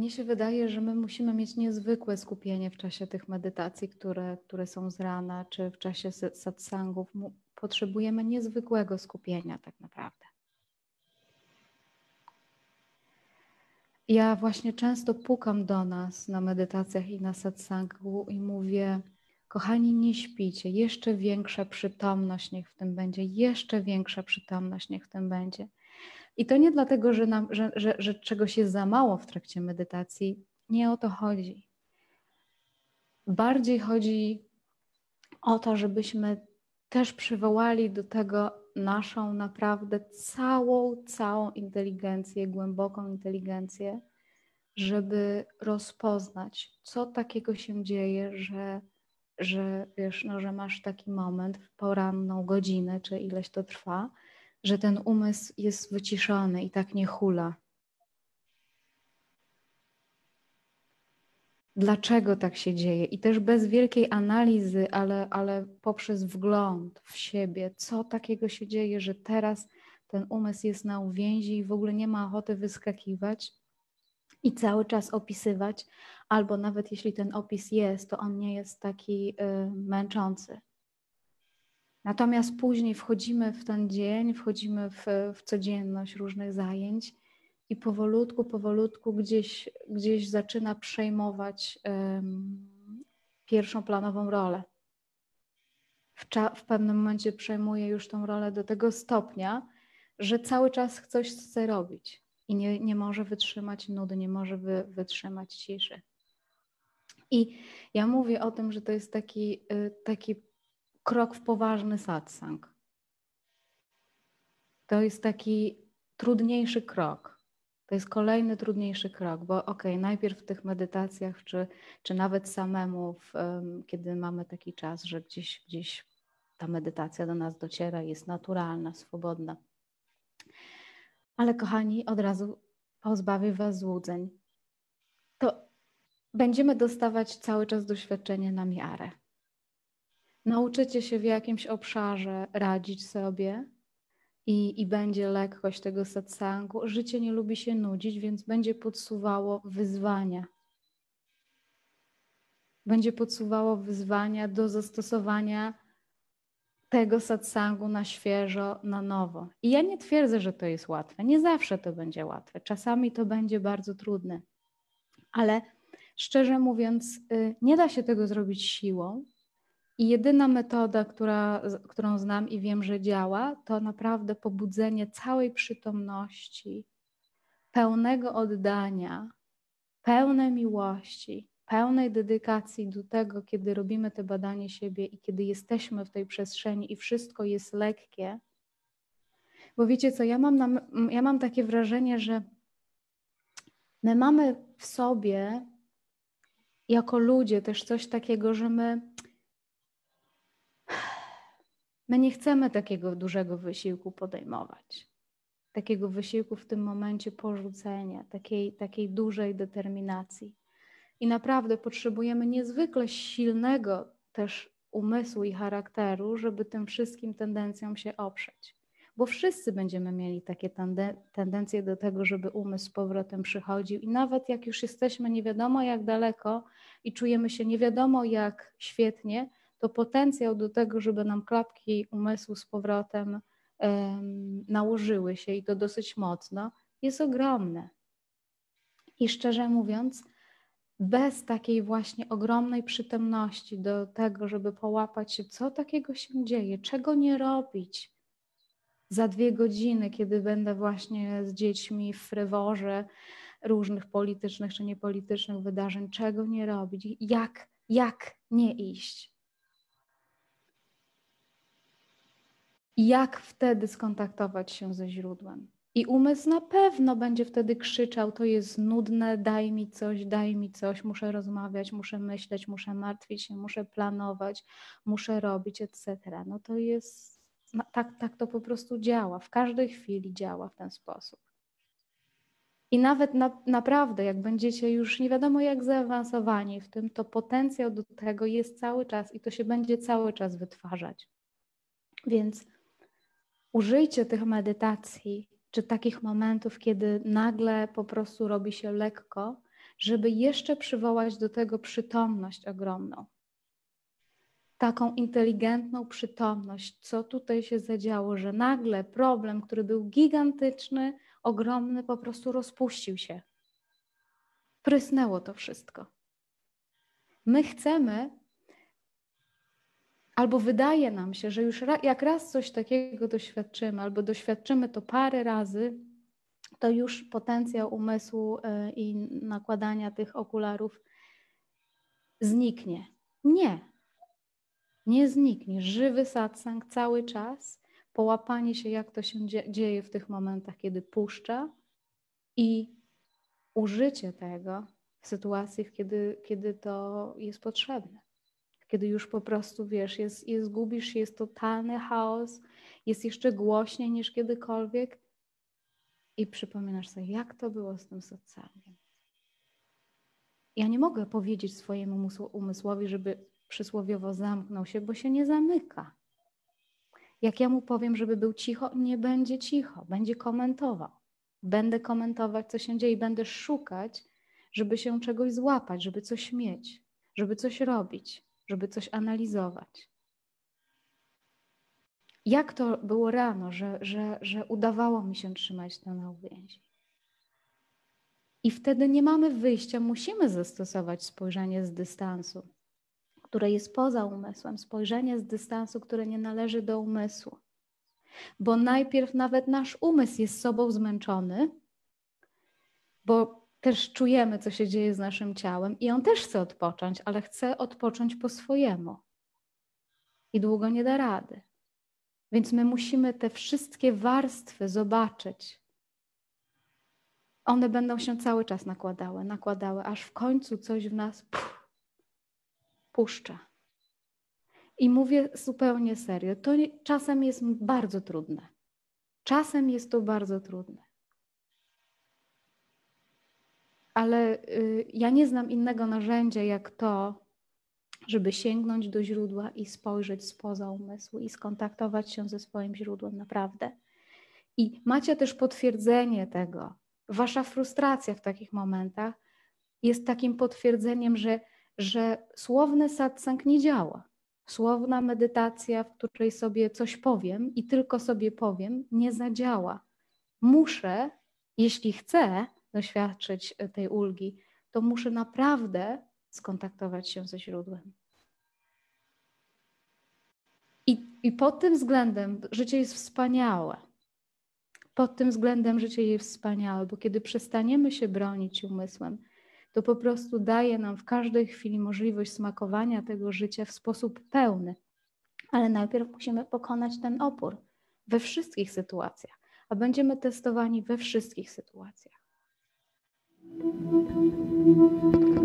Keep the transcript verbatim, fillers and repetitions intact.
mnie się wydaje, że my musimy mieć niezwykłe skupienie w czasie tych medytacji, które, które są z rana, czy w czasie satsangów. Potrzebujemy niezwykłego skupienia tak naprawdę. Ja właśnie często pukam do nas na medytacjach i na satsangu i mówię: kochani, nie śpicie, jeszcze większa przytomność niech w tym będzie, jeszcze większa przytomność niech w tym będzie. I to nie dlatego, że, nam, że, że, że czegoś jest za mało w trakcie medytacji. Nie o to chodzi. Bardziej chodzi o to, żebyśmy też przywołali do tego naszą naprawdę całą, całą inteligencję, głęboką inteligencję, żeby rozpoznać, co takiego się dzieje, że, że, wiesz, no, że masz taki moment w poranną godzinę, czy ileś to trwa, że ten umysł jest wyciszony i tak nie hula. Dlaczego tak się dzieje? I też bez wielkiej analizy, ale, ale poprzez wgląd w siebie, co takiego się dzieje, że teraz ten umysł jest na uwięzi i w ogóle nie ma ochoty wyskakiwać i cały czas opisywać, albo nawet jeśli ten opis jest, to on nie jest taki y, męczący. Natomiast później wchodzimy w ten dzień, wchodzimy w, w codzienność różnych zajęć i powolutku, powolutku gdzieś, gdzieś zaczyna przejmować um, pierwszą planową rolę. W, cza, w pewnym momencie przejmuje już tą rolę do tego stopnia, że cały czas coś chce robić i nie, nie może wytrzymać nudy, nie może wy, wytrzymać ciszy. I ja mówię o tym, że to jest taki, taki krok w poważny satsang. To jest taki trudniejszy krok. To jest kolejny trudniejszy krok, bo okej, okay, najpierw w tych medytacjach, czy, czy nawet samemu, w, um, kiedy mamy taki czas, że gdzieś, gdzieś ta medytacja do nas dociera, jest naturalna, swobodna. Ale kochani, od razu pozbawię was złudzeń. To będziemy dostawać cały czas doświadczenie na miarę. Nauczycie się w jakimś obszarze radzić sobie, I, I będzie lekkość tego satsangu. Życie nie lubi się nudzić, więc będzie podsuwało wyzwania. Będzie podsuwało wyzwania do zastosowania tego satsangu na świeżo, na nowo. I ja nie twierdzę, że to jest łatwe. Nie zawsze to będzie łatwe. Czasami to będzie bardzo trudne. Ale szczerze mówiąc, nie da się tego zrobić siłą. I jedyna metoda, która, którą znam i wiem, że działa, to naprawdę pobudzenie całej przytomności, pełnego oddania, pełnej miłości, pełnej dedykacji do tego, kiedy robimy te badanie siebie i kiedy jesteśmy w tej przestrzeni i wszystko jest lekkie. Bo wiecie co, ja mam, na, ja mam takie wrażenie, że my mamy w sobie jako ludzie też coś takiego, że my My nie chcemy takiego dużego wysiłku podejmować, takiego wysiłku w tym momencie porzucenia, takiej, takiej dużej determinacji. I naprawdę potrzebujemy niezwykle silnego też umysłu i charakteru, żeby tym wszystkim tendencjom się oprzeć. Bo wszyscy będziemy mieli takie tendencje do tego, żeby umysł z powrotem przychodził i nawet jak już jesteśmy nie wiadomo jak daleko i czujemy się nie wiadomo jak świetnie, to potencjał do tego, żeby nam klapki umysłu z powrotem um, nałożyły się i to dosyć mocno, jest ogromny. I szczerze mówiąc, bez takiej właśnie ogromnej przytomności do tego, żeby połapać się, co takiego się dzieje, czego nie robić za dwie godziny, kiedy będę właśnie z dziećmi w fryworze różnych politycznych czy niepolitycznych wydarzeń, czego nie robić, jak, jak nie iść. I jak wtedy skontaktować się ze źródłem. I umysł na pewno będzie wtedy krzyczał, to jest nudne, daj mi coś, daj mi coś, muszę rozmawiać, muszę myśleć, muszę martwić się, muszę planować, muszę robić, et cetera. No to jest, tak, tak to po prostu działa, w każdej chwili działa w ten sposób. I nawet na, naprawdę, jak będziecie już nie wiadomo jak zaawansowani w tym, to potencjał do tego jest cały czas i to się będzie cały czas wytwarzać. Więc użyjcie tych medytacji, czy takich momentów, kiedy nagle po prostu robi się lekko żeby jeszcze przywołać do tego przytomność ogromną. Taką inteligentną przytomność, co tutaj się zadziało, że nagle problem, który był gigantyczny, ogromny, po prostu rozpuścił się. Prysnęło to wszystko. My chcemy, albo wydaje nam się, że już jak raz coś takiego doświadczymy, albo doświadczymy to parę razy, to już potencjał umysłu i nakładania tych okularów zniknie. Nie. Nie zniknie. Żywy satsang cały czas, połapanie się, jak to się dzieje w tych momentach, kiedy puszcza i użycie tego w sytuacjach, kiedy, kiedy to jest potrzebne. Kiedy już po prostu, wiesz, jest, jest gubisz się, jest totalny chaos, jest jeszcze głośniej niż kiedykolwiek i przypominasz sobie, jak to było z tym satsangiem. Ja nie mogę powiedzieć swojemu umysłowi, żeby przysłowiowo zamknął się, bo się nie zamyka. Jak ja mu powiem, żeby był cicho, nie będzie cicho, będzie komentował. Będę komentować, co się dzieje i będę szukać, żeby się czegoś złapać, żeby coś mieć, żeby coś robić, żeby coś analizować. Jak to było rano, że, że, że udawało mi się trzymać to na uwięzi. I wtedy nie mamy wyjścia, musimy zastosować spojrzenie z dystansu, które jest poza umysłem, spojrzenie z dystansu, które nie należy do umysłu. Bo najpierw nawet nasz umysł jest sobą zmęczony, bo też czujemy, co się dzieje z naszym ciałem i on też chce odpocząć, ale chce odpocząć po swojemu. I długo nie da rady. Więc my musimy te wszystkie warstwy zobaczyć. One będą się cały czas nakładały, nakładały, aż w końcu coś w nas puf, puszcza. I mówię zupełnie serio, to nie, czasem jest bardzo trudne. Czasem jest to bardzo trudne. Ale y, ja nie znam innego narzędzia jak to, żeby sięgnąć do źródła i spojrzeć spoza umysłu i skontaktować się ze swoim źródłem naprawdę. I macie też potwierdzenie tego. Wasza frustracja w takich momentach jest takim potwierdzeniem, że, że słowny satsang nie działa. Słowna medytacja, w której sobie coś powiem i tylko sobie powiem, nie zadziała. Muszę, jeśli chcę doświadczyć tej ulgi, to muszę naprawdę skontaktować się ze źródłem. I, i pod tym względem życie jest wspaniałe. Pod tym względem życie jest wspaniałe, bo kiedy przestaniemy się bronić umysłem, to po prostu daje nam w każdej chwili możliwość smakowania tego życia w sposób pełny. Ale najpierw musimy pokonać ten opór we wszystkich sytuacjach, a będziemy testowani we wszystkich sytuacjach.